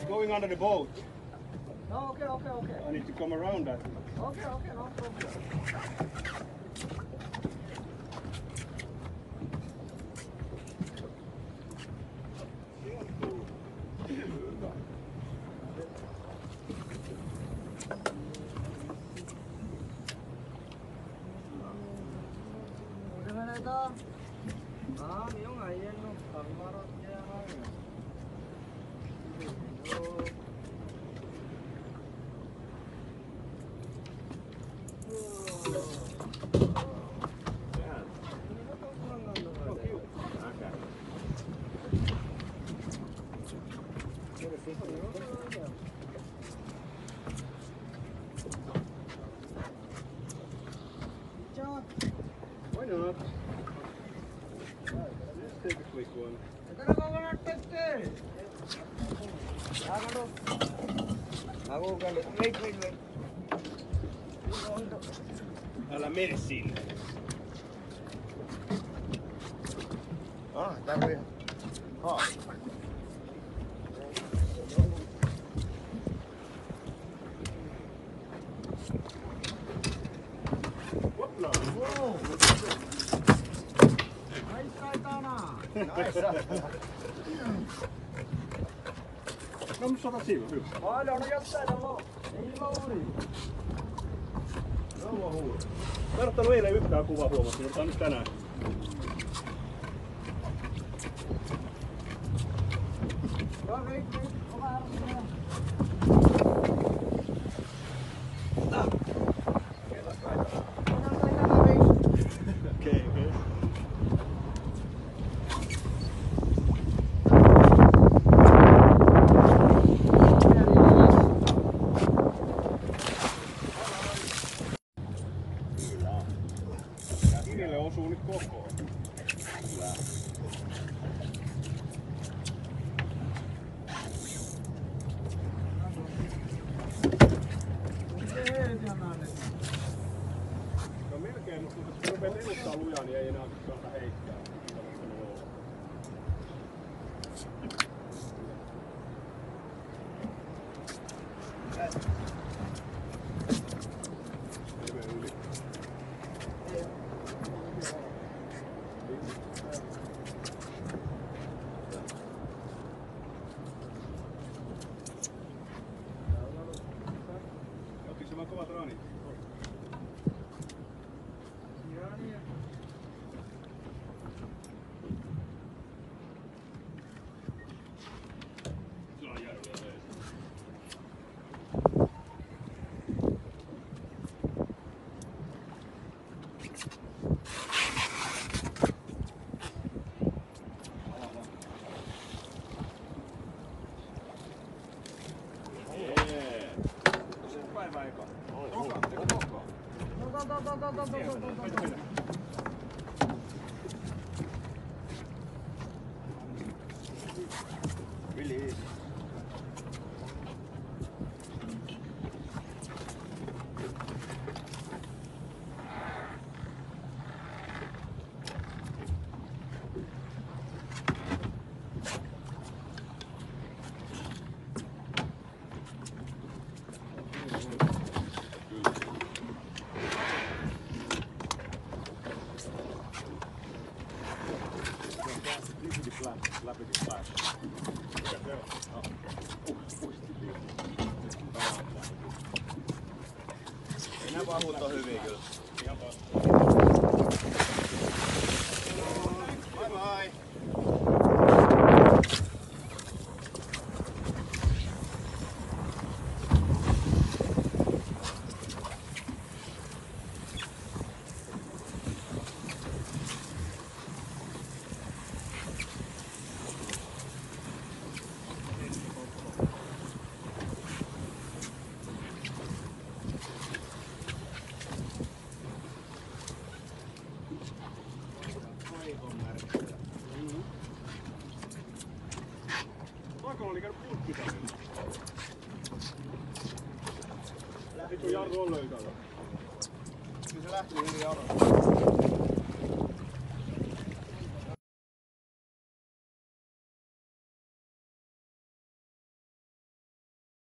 going under the boat. No, okay. I need to come around that. Okay, no problem. Miếng này nó cầm vào đó che hai. Why not? Let's take a quick one. Wait. Älä mene sinne. Tää voi. Hoppla! Wow! Naissaitana! Kom så där sivu, hyvä. Paljon on jossain täällä. Ei lauri. Rouva huuru. Mä en ottanut eilen yhtään kuvaa huomasta, mutta otan nyt tänään. Okei. Kirille osuu nyt kokoon. Kyllä. No melkein, mutta jos rupeaa lennuttaa lujaa, niin ei enää kannata heittää. Ottiko se vaan kovat raanit? Release. Läpi flash. Mikä se on? Ei nää vahvuut on hyviä kyllä. Ihan tosta. Bye bye! Paikalla oli käynyt purkkitaminen. Lähtikö jarru on löytävä? Kyllä se lähti hyvin jarru.